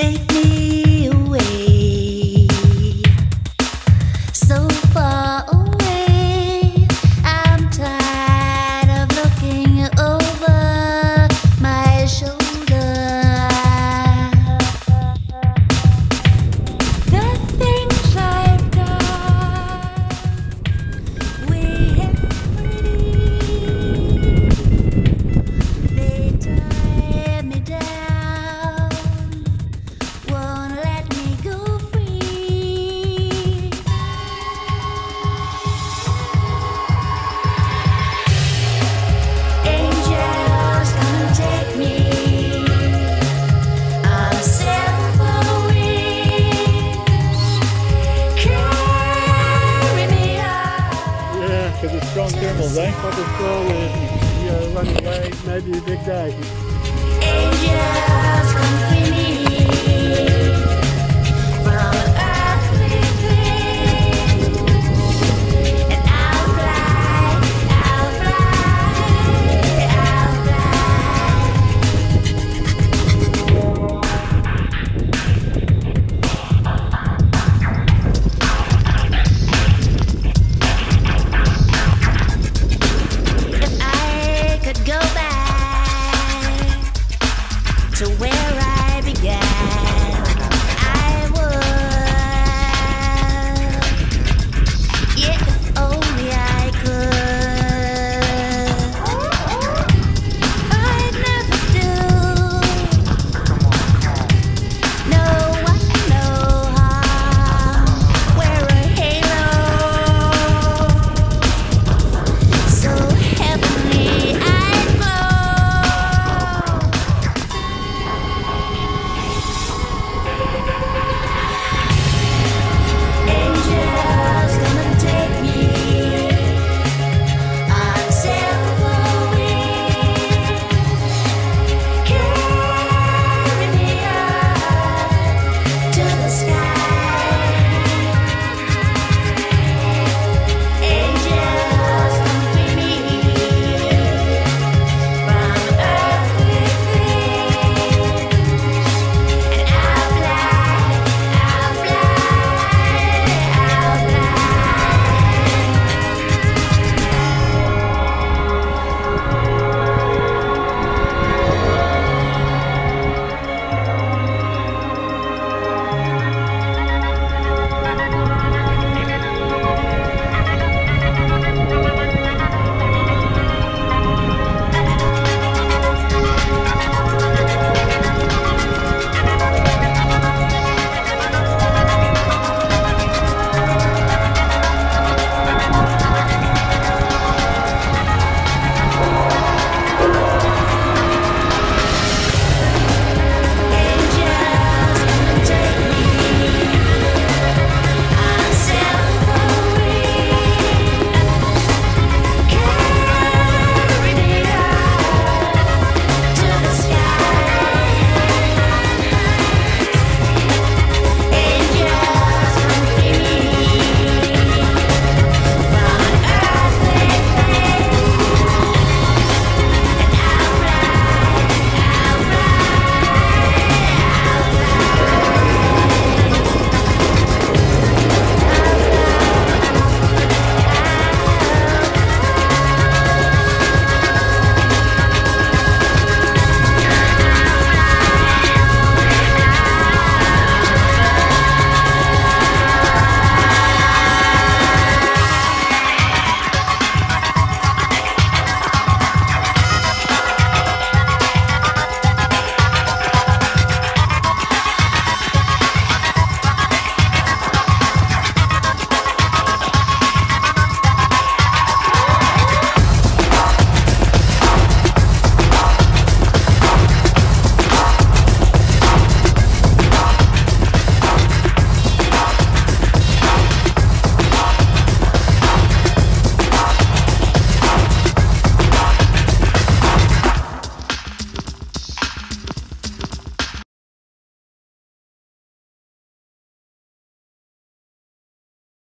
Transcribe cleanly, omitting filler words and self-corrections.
take me away, so far away. I'm tired of looking over my shoulder. The things I've done, way they tie me down, won't let me go free. Angels, come and take me. I'll sail for wings, carry me out. Yeah, because it's strong thermals, eh? What is strong is, running away, maybe a big day. Angels.